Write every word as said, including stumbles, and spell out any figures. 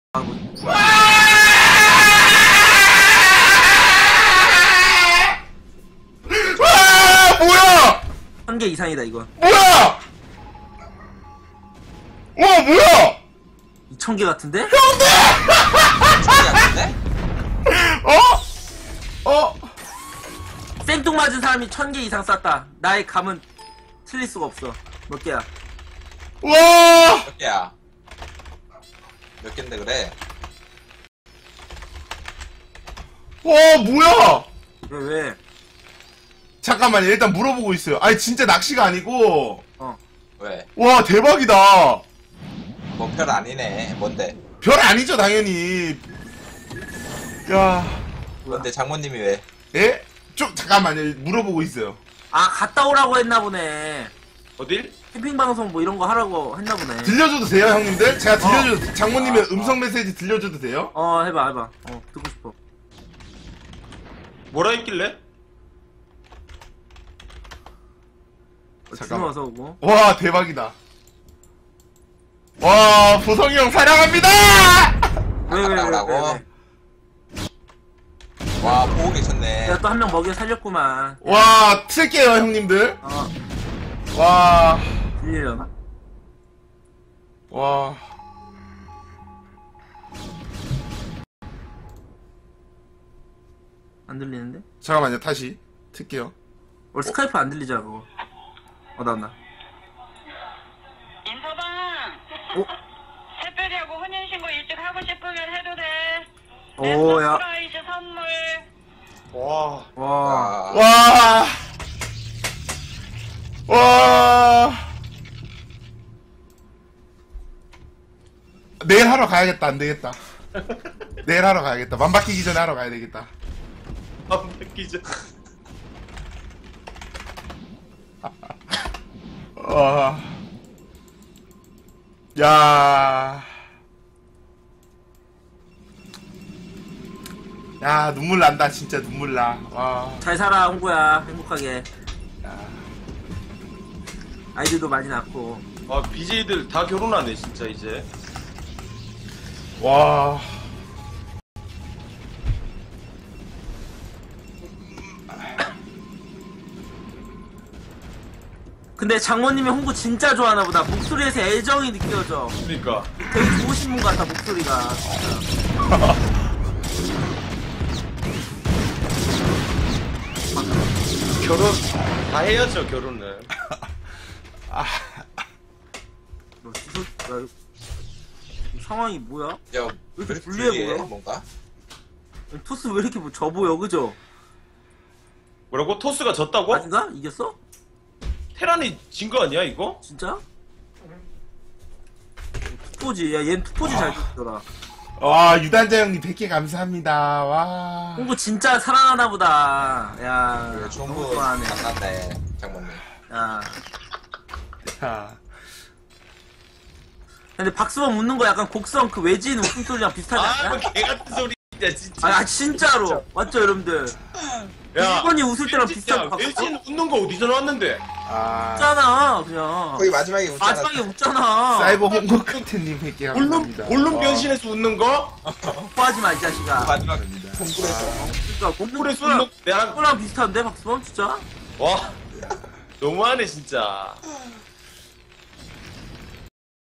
아, 뭐야? 한 개 이상이다 이건. 뭐야? 와 뭐야? 이천 개 같은데? 어? 어? 생뚱맞은 사람이 천 개 이상 쐈다. 나의 감은 틀릴 수가 없어. 몇 개야? 와! 몇 개야? 몇 갠데 그래? 와 뭐야? 왜 왜? 잠깐만요. 일단 물어보고 있어요. 아니 진짜 낚시가 아니고. 어. 왜? 와 대박이다. 뭐 별 아니네. 뭔데? 별 아니죠 당연히. 야. 뭔데 장모님이 왜? 예? 좀 잠깐만요. 물어보고 있어요. 아 갔다 오라고 했나 보네. 어딜? 캠핑 방송 뭐 이런 거 하라고 했나 보네. 들려줘도 돼요 형님들? 제가 들려줘도 어. 장모님의 아, 음성 메시지 들려줘도 돼요? 어 해봐 해봐. 어 듣고 싶어. 뭐라 했길래? 어, 잠깐만. 준호 어서 오고. 와 대박이다. 와 보성이 형 사랑합니다. 왜 왜 왜 왜? 나오라고? 와 보고 계셨네. 내가 또 한 명 먹여 살렸구만. 와 틀게요 형님들. 어 와. 들리려나? 와. 안 들리는데? 잠깐만요 다시 틀게요. 원래 스카이프 안 들리잖아 그거. 어 나온다. 인서방 어? 새별이하고 혼인신고 일찍 하고 싶으면 해도 돼. 오, 야. 서프라이즈 선물. 와. 와. 아, 와. 와. 내일 하러 가야겠다. 안 되겠다. 내일 하러 가야겠다. 맘 바뀌기 전에 하러 가야 되겠다. 안 바뀌죠. 와. 야. 야, 눈물 난다. 진짜 눈물 나. 와. 잘 살아 홍구야 행복하게. 아이들도 많이 낳고. 아 비제이들 다 결혼하네 진짜 이제. 와. 근데 장모님이 홍구 진짜 좋아하나 보다. 목소리에서 애정이 느껴져. 그러니까. 되게 좋으신 분 같아 목소리가. 진짜. 결혼 다 해야죠 결혼을. 아. 너 지소, 야, 이 상황이 뭐야? 야, 왜 왜 이렇게 이렇게 불리해 불리해? 보여? 뭔가? 아니, 토스 왜 이렇게 뭐 져 보여 그죠? 뭐라고? 토스가 졌다고? 아닌가? 이겼어? 테란이 진 거 아니야 이거? 진짜? 투포지. 야 얘는 투포지 잘 줬더라. 와, 유단자 형님 백 개 감사합니다. 와. 홍구 진짜 사랑하나 보다. 야 왜 너무 좋은 좋아하네. 거 만났네 장모님. 야 야. 근데 박수범 웃는 거 약간 곡성 그 외진 웃음소리랑 비슷하지 않냐? 아뭐 개같은 소리 진짜 진짜. 아, 아 진짜로 맞죠 여러분들? 일본이 웃을 때랑 비슷한 박수 외진 웃는 거 어디서 나왔는데? 아. 웃잖아 그냥 거기 마지막에 웃잖아. 마지막에 웃잖아. 사이버 홍보 컨텐님 백 개 볼룸 감사합니다. 볼룸 와. 변신해서 웃는 거? 뽀하지 마 이 자식아. 마지막 동굴에서. 그러니까 볼에서 공부랑 웃는 내랑 그거랑 비슷한데 박수범 진짜? 와 너무하네 진짜.